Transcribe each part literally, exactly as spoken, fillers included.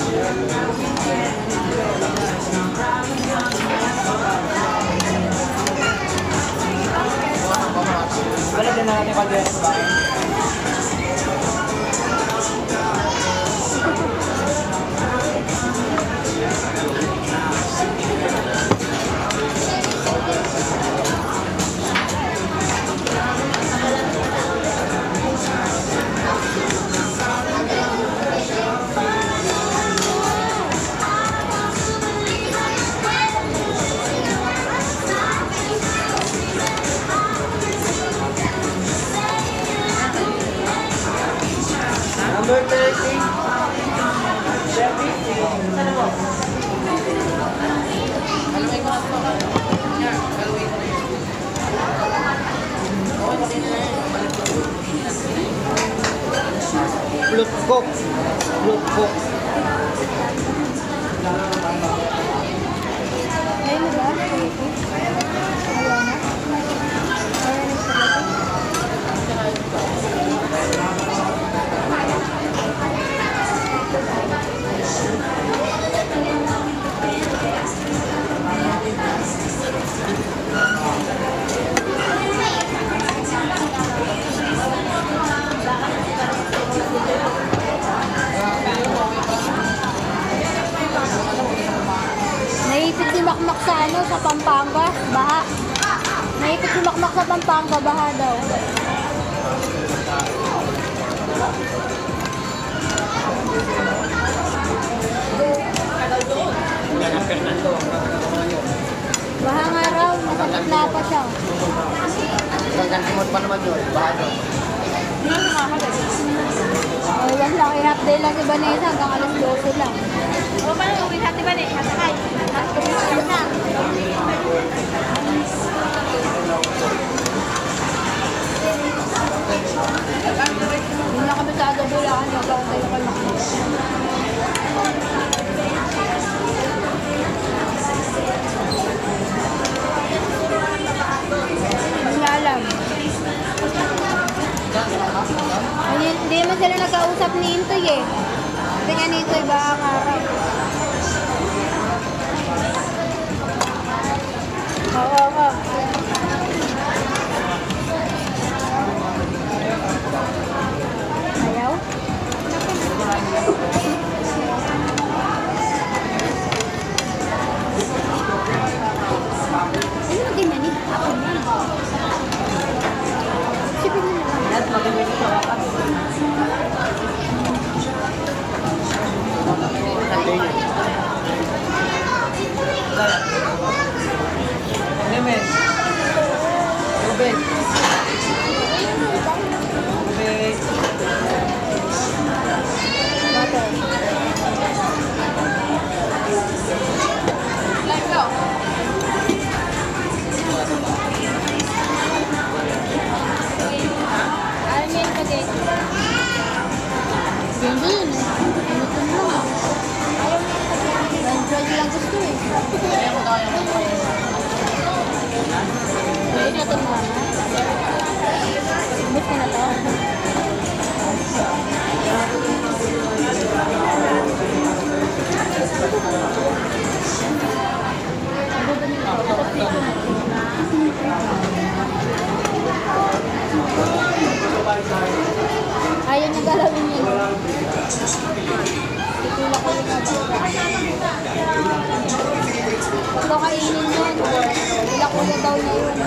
Wala din na natin kagaya sa bahay. Number thirty. Chevy. Sana mo? Haluin mo na ito. Yeah, haluin mo. Lukok. Lukok. Ayun na ba? Ayaw na? Naipit si Makmak sa ano, sa Pampanga, baha. Naipit si Makmak sa Pampanga, baha daw. Baha nga raw, nakatapla pa siya. Hanggang simot pa naman yun, baha doon. Oh, yan lang, i-half day lang si Vanessa hanggang alas dose lang. O, paano uwi natin ba na eh? Hasakay. Hasakay na. Hindi na kami sa Agabulaan, nagkaroon tayo kay Makmak. Hindi alam. Hindi, hindi naman sila nagkausap ni Intoy eh. Kasi nga ni Intoy ba ang araw? Oo, oo. Ayaw? Ano na ganyan eh? Ako na. Sipin mo na lang. Yes, magiging ito. Nemen. Ruben. Ruben. Let's go. Ano yun pa din? Hindi yun eh. Pinutin mo lang. Android lang gusto eh. Pwede na ito mo na. Bit ka na to. Ayaw niya galawin yun. Itula ko yung ito kainin yun. Wala ko na daw na yun.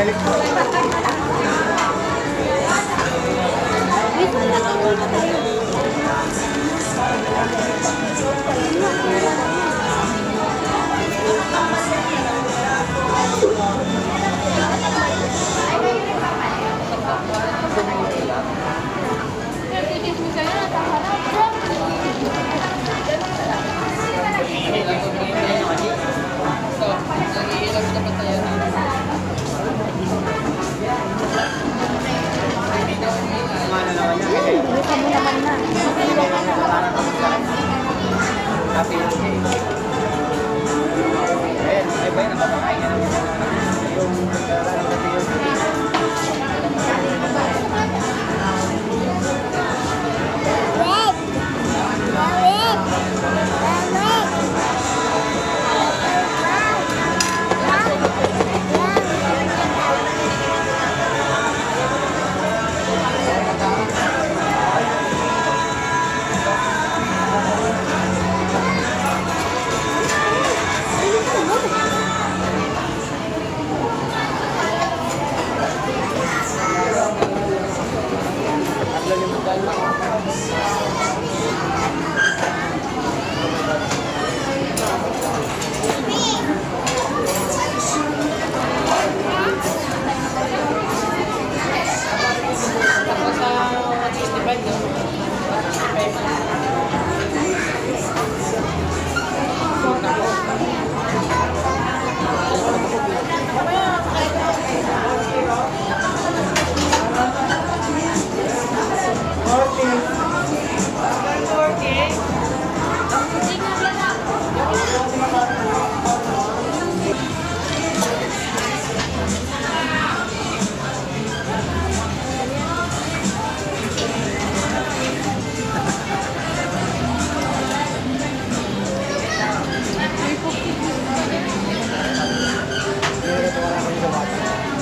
Bilisan mo naman na. Happy birthday. Ayan, ay ba yun? Napapakain ka naman. Yung happy birthday. Wait! Wait!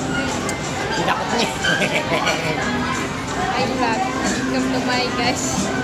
Hi vlog. Welcome to my guys.